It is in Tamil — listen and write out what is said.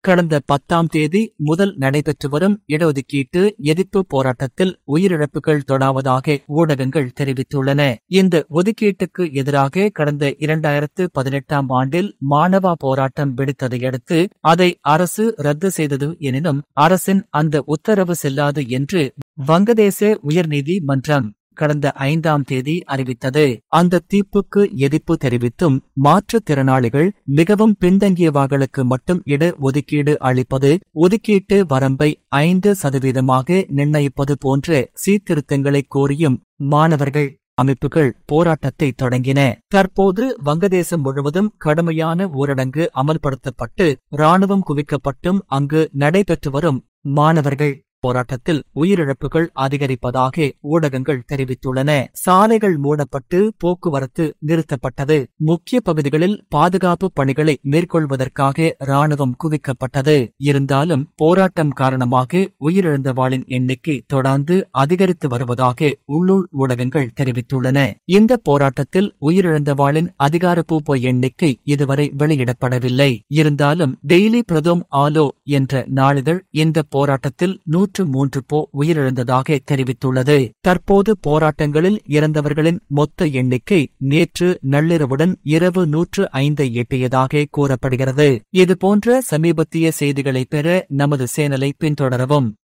கடந்த 10ஆம் தேதி முதல் நடைபெற்று வரும் இடஒதுக்கீட்டு எதிர்ப்பு போராட்டத்தில் உயிரிழப்புகள் தொடர்வதாக ஊடகங்கள் தெரிவித்துள்ளன. இந்த ஒதுக்கீட்டுக்கு எதிராக கடந்த 2018ஆம் ஆண்டில் மாணவ போராட்டம் வெடித்ததையடுத்து அதை அரசு ரத்து செய்தது. எனினும் அரசின் அந்த உத்தரவு செல்லாது என்று வங்கதேச உயர்நீதிமன்றம் கடந்த 5ஆம் தேதி அறிவித்தது. அந்த தீர்ப்புக்கு எதிர்ப்பு தெரிவித்தும் மாற்றுத்திறனாளிகள் மிகவும் பின்தங்கியவர்களுக்கு மட்டும் இட ஒதுக்கீடு அளிப்பது, ஒதுக்கீட்டு வரம்பை 5% நிர்ணயிப்பது போன்ற சீர்திருத்தங்களை கோரியும் மாணவர்கள் அமைப்புகள் போராட்டத்தை தொடங்கின. தற்போது வங்கதேசம் முழுவதும் கடுமையான ஊரடங்கு அமல்படுத்தப்பட்டு ராணுவம் குவிக்கப்பட்டும் அங்கு நடைபெற்று வரும் மாணவர்கள் போராட்டத்தில் உயிரிழப்புகள் அதிகரிப்பதாக ஊடகங்கள் தெரிவித்துள்ளன. சாலைகள் மூடப்பட்டு போக்குவரத்து நிறுத்தப்பட்டது. முக்கிய பகுதிகளில் பாதுகாப்பு பணிகளை மேற்கொள்வதற்காக ராணுவம் குவிக்கப்பட்டது. இருந்தாலும் போராட்டம் காரணமாக உயிரிழந்தவர்களின் எண்ணிக்கை தொடர்ந்து அதிகரித்து வருவதாக உள்ளூர் ஊடகங்கள் தெரிவித்துள்ளன. இந்த போராட்டத்தில் உயிரிழந்தவர்களின் அதிகாரப்பூர்வ எண்ணிக்கை இதுவரை வெளியிடப்படவில்லை. இருந்தாலும் டெய்லி பிரதோம் ஆலோ என்ற நாளிதழ் இந்த போராட்டத்தில் 103 பேர் உயிரிழந்ததாக தெரிவித்துள்ளது. தற்போது போராட்டங்களில் இறந்தவர்களின் மொத்த எண்ணிக்கை நேற்று நள்ளிரவுடன் இரவு 105 எட்டியதாக கூறப்படுகிறது. இதுபோன்ற சமீபத்திய செய்திகளை பெற நமது சேனலை பின்தொடரவும்.